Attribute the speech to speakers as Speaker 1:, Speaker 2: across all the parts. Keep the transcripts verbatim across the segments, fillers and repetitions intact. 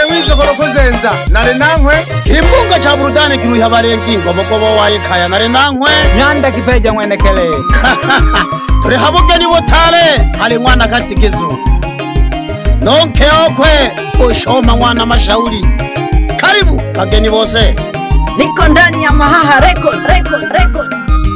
Speaker 1: wizo korokozenza nare nankwe
Speaker 2: imbunga cha burudani kiruha barengi ngobo gobo waye kaya nare nankwe
Speaker 3: nyanda kipeja mwenekele
Speaker 2: turi habugeni butale ali mwana katikizu nonke okwe ushoma mwana mashauri karibu bageni bose
Speaker 4: niko ndani ya Mahaha record record record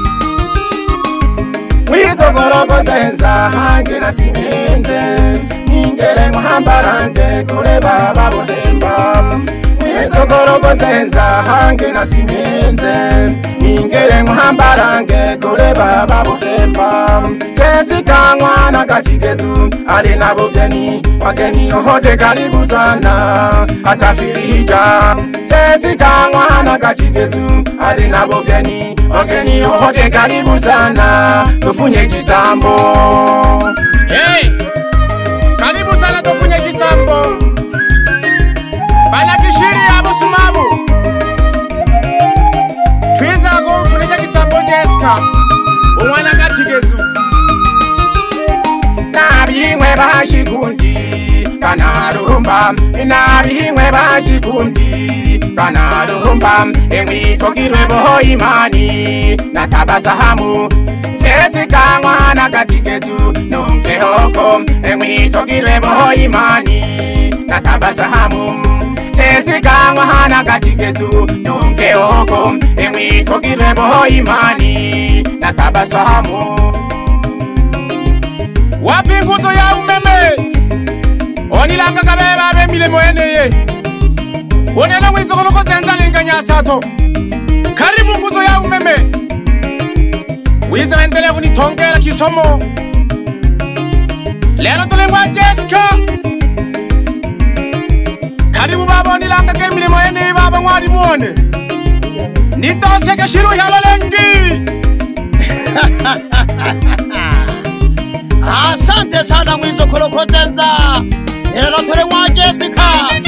Speaker 1: wizo korokozenza hange nasimenze ningere muhambarange kure baba bulemba wizo korokozenza hange nasimenze ningere muhambarange kure baba bulemba Jessica mwana kachigetu ali na bugeni wageni yote karibu sana atafirija Jessica mwana kachigetu ali na bugeni wageni yote karibu sana tufunye jisambo. Hey, karibu sana tufunye jisambo. Bana kishiri ya busumabu twiza kumfunika jisambo Jessica umwana kachigetu nabihimwe bashikundi kanarumba nabihimwe bashikundi kanarumba emwitogirwe boho imani natabasahamu Jessica mwana kachigetu nonke hoko emwitogirwe boho imani natabasahamu Jessica mwana kachigetu nonke hoko emwitogirwe boho imani natabasahamu wapi nguzo ya umeme onilanga kabeba be milemo yeneye onena mwizo korokozenza linganya sato karibu nguzo ya umeme wiza wendele kunitongela kisomo lelo tulengwa Jessica karibu baba onilanga ke milemo yeneye baba mwari muone nitose ke shiru ya balengi
Speaker 2: asante sana mwizo korokozenza ero turi mwa Jessica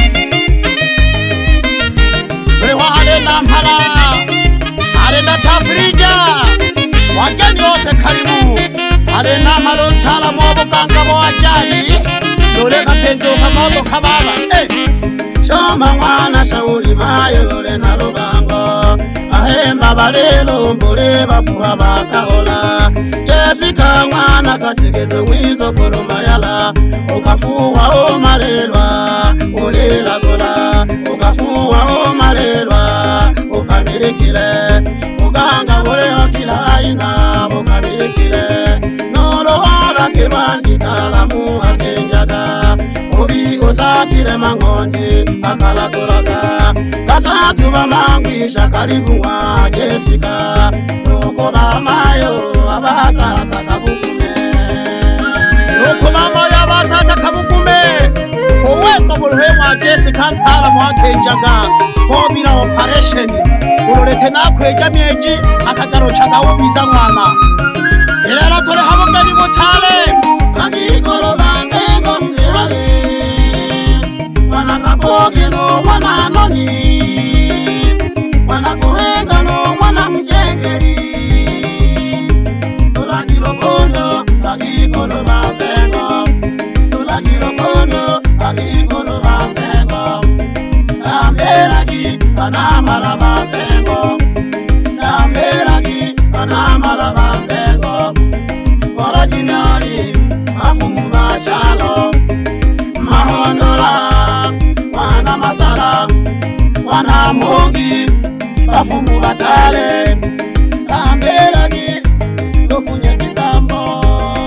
Speaker 2: turi wa hale na mpala hale na tafrija wageni wote karibu hale na mpala ntala mwobo kangabo wajari yore kapenjo kamoto kababa hey. Shoma mwana shauri mayo yore na rubango ahemba balelo mbole bafuha bakahola Jessica mwana kachigetu mwizo koromayala ukafuwa o malelwa ulela gola ukafuwa o malelwa ukamirikile uganga bole okila aina ukamirikile nolohola kibandi talamu akenjaga ubi osatire mangondi akalakulaga basatu bamangwisha karibu wa Jessica nuko bamayo abasata kabukume nuko bamayo abasata kabukume uwezo bulhe wa Jessica ntala mu akenjaga kobira operation urorete nakweja myeji akagaro chagawubiza mwana erera tore habugani butale agikoro bange ngomwale wana kapoge no wana noni wana kuhenga no wana mjengeri tulagiro kono agikoro bangengo tulagiro kono agikoro bangengo amberagi panamala bangengo amberagi panamala bangengo orajinari afumu bachalo mahondola wana masala wana mogi bafumu batale ambelagi tofunye kisambo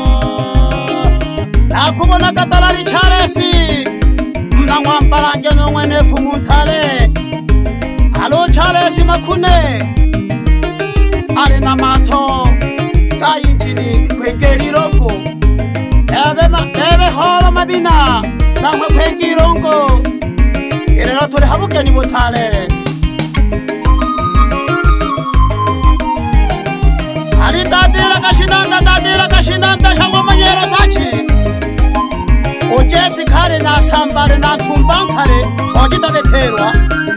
Speaker 2: nakubona katalari charesi mna ngwambalange no mwene fumu ntale alo charesi makune ale na mato kayinjini kwengerirongo ebe ma ebe holo mabina namwe kwengirongo erero turi habugeni butale ali dadira kashinanda dadira kashinanda shangwa manyera tachi o Jessica re na sambare na tumbankare ojita beterwa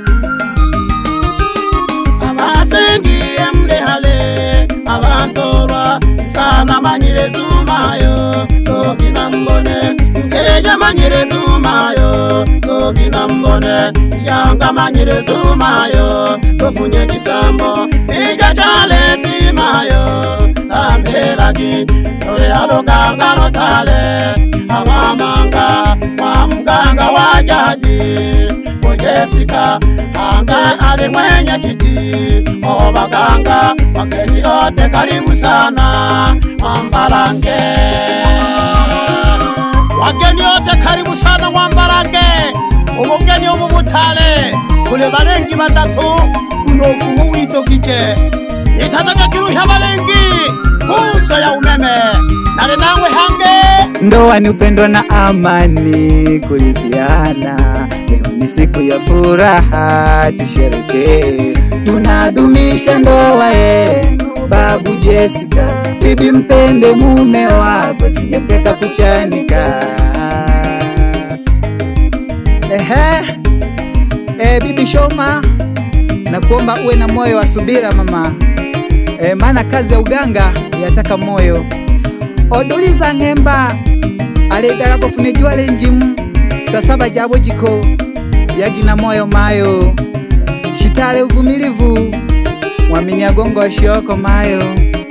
Speaker 2: abasengi emle hale abantorwa sana manyire zumayo tokina mbone nke Eja manyire tumayo Tokina mbone Yanga manyire tumayo Tofunye kisambo Ija chale simayo Tamberagi Tole aloganga notale Awamanga Wamganga wajaji Jessica Anga ali mwenye kiti Obaganga Wakeni ote karibu sana Wambalange Wakeni ote karibu sana Wambalange Umugeni umubutale Kule balengi batatu Unofumu wito kiche Itataka kiruha balengi Kuso ya umeme Nale nawe hange
Speaker 3: Ndoa ni upendo na amani kulisiana. Leo ni siku ya furaha tusherehekee. Tunadumisha ndoa yenu babu Jessica. Bibi mpende mume wako sijapeka kuchanika. Ehe. Eh bibi Shoma na kuomba uwe na moyo wa subira mama. Eh maana kazi ya uganga yataka moyo. Oduliza ngemba Aleda kufunikiwa lenjimu Sasaba jabo jiko Yagina moyo mayo Shitale uvumilivu Wamini agongo shioko mayo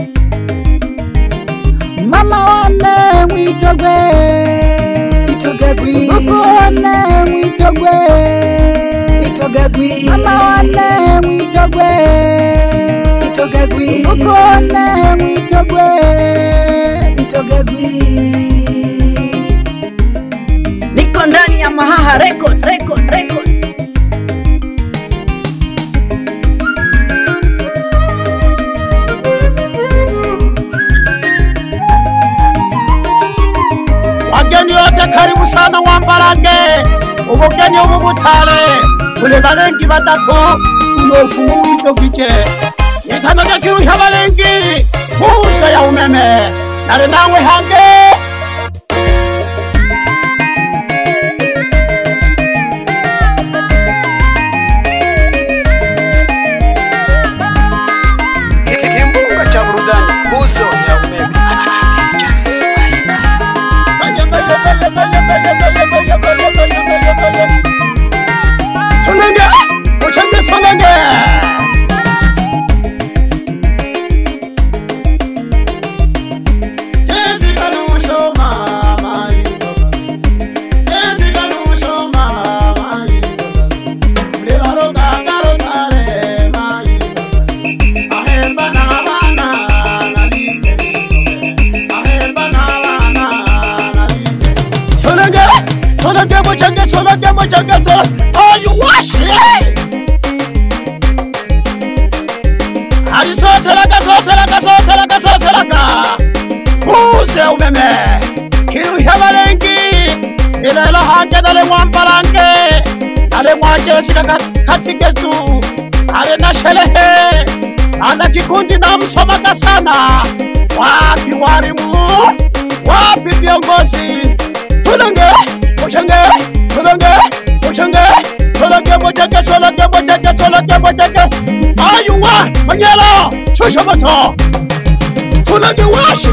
Speaker 3: Mama wane mwitogwe Itogagwi Mama wane mwitogwe Itogagwi Mama wane mwitogwe Itogagwi Mama wane mwitogwe Itogagwi
Speaker 4: Niko ndani ya Mahaha Record, Record, Record.
Speaker 2: Wageni wote karibu sana Wambalange Umugeni umubutale Kule balengi batatu Unofumu wito kiche Yetanaga kiruha balengi Kusa ya umeme Nale nawe hange
Speaker 1: Kimbunga cha burudani Kuso ya umeme
Speaker 2: Sonenge Uchenge sonenge Jessica no show mama Jessica no show mama Levaro kagaro tale mai Ahemba na bana na lise Ahemba na bana na lise Sonenge Sonenge mochenge sonenge mochenge sonenge Oh you wash it Ari so selaka so selaka so selaka so selaka Use umeme Kiru hiabalengi Ilela hanje dale Wambalange Ale mwa Jessica katikezu Ale na shelehe Ana kikundi na msomaka sana Wapi warimu Wapi viongozi Sonenge Mochenge Sonenge Mochenge Sonenge mochenge Sonenge mochenge Sonenge mochenge Ayuwa Manyelo Shoshomoto Sonenge wash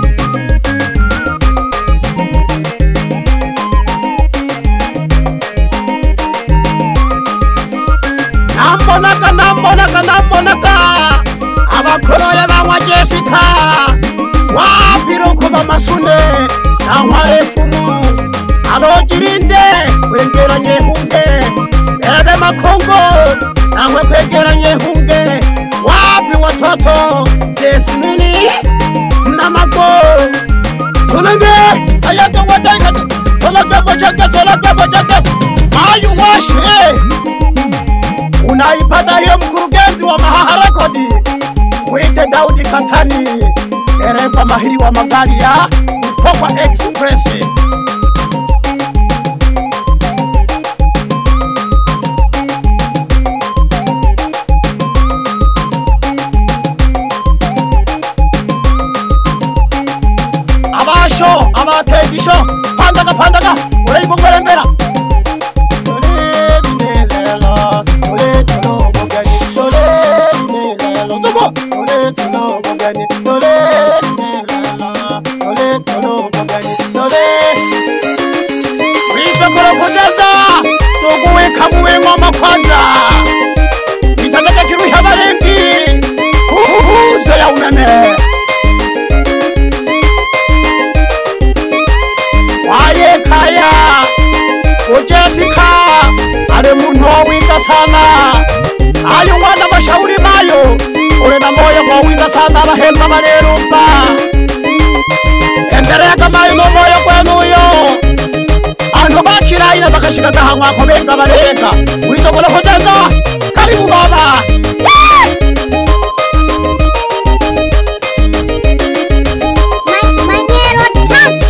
Speaker 2: Nambonaka Nambonaka Nambonaka Abakoroya bawa Jessica Wapiru kuba masunde Na warefumu Alojirinde Kwengera nyehunge Ebe makongo Nawe kwengera nyehunge Wapi watoto Jesmini Namago Sonenge Ayaka wadanga Sonenge mochenge Sonenge mochenge Ayu washe Unaipata hiyo mkurugenzi wa Mahaha Record Mwite Daudi Katani Dereva mahiri wa magari ya Mkopa Express Abasho, abategisho Pandaga, pandaga Ule ibu mbelembera Tole binelelo Tole tolo bogani Tole binelelo Tuko Tole tolo bogani Tole binelelo Tole tolo bogani Tole muwe ngoma kwanza itandeke kiruha barengi uhuhuze ya umeme waye kaya o Jessica ale muntu wita sana ayo mwana mashauri mayo ule na moyo kwa wita sana bahemba marerumba endelea kama yuno moyo kwenu yo ano bakira ina bakashika gahamwa kobenga bareka witogora hojaza karibu baba
Speaker 5: Manyero touch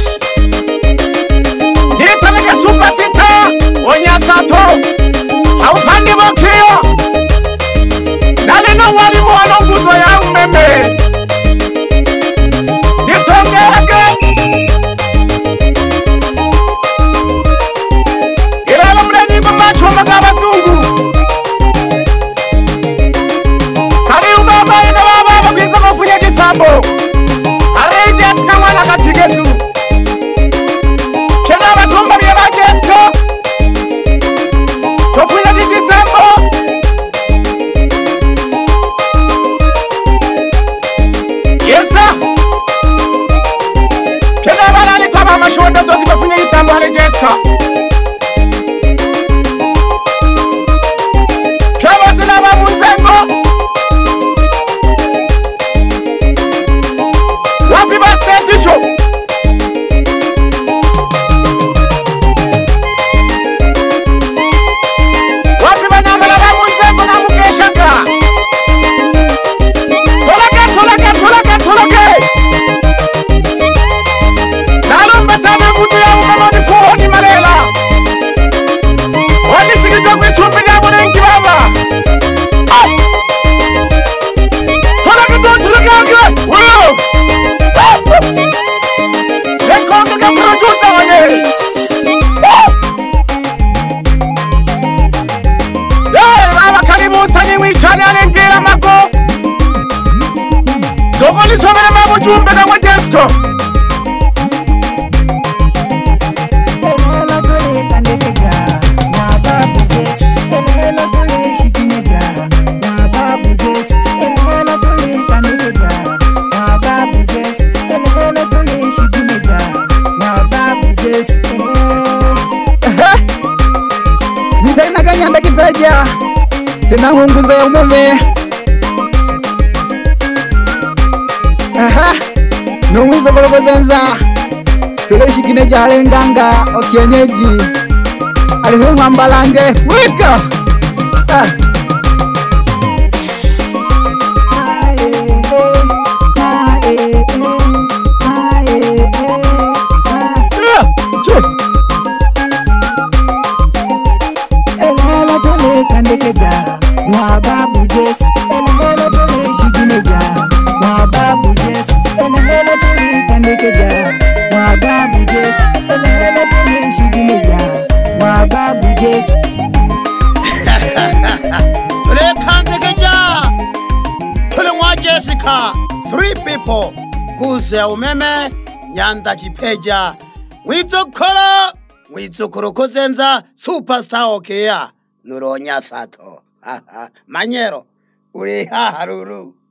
Speaker 1: nipeleke super sita onyasato haupande bokio nalino mwalimu wano nguzo ya umeme nitongeleke ilala mleni kwa machumba kabazungu kari ubaba ina baba bakwiza mafunya kisambo are Jessica mwana katigetu kena basumba bye ba Jessica tofunya kisambo yesa kena balali kwa mama shoda zoki tofunya kisambo are Jessica kaba sina babu nzengo wapi ba stage show wapi bana mala babu nzengo na mukeshaka tolake tolake tolake tolake nalomba sana nguzo ya umamani fuoni malela wani shikita kwisumbi na mwenengi baba ah tolake tolake tolake wow rekonga ka producer wane eh baba karibu sani wichana lengira mako zogoli somere mabo jumbe na mwa Jessica
Speaker 3: Hello dole kandekega na babu Jess. Hello dole shikinega na babu Jess. Hello dole kandekega na babu Jess. Hello dole shikinega na babu Jess. Nitaina kanyanda kipeja tena nguzo ya umeme. Aha, nungizo kolokozenza tuleshikine jale nganga okienyeji alihungwa mbalange wika ah. Elala tole kandekega mwa babu Jess. Elala tole shikineja mwa babu Jess. Elala tole kandekega mwa babu Jess. Elala tole shikineja mwa babu Jess.
Speaker 2: tole kandekeja tole mwa Jessica three people nguzo ya umeme nyanda chipeja mwizokolo mwizokolo kozenza superstar okea nuronya sato Manyero uri haharuru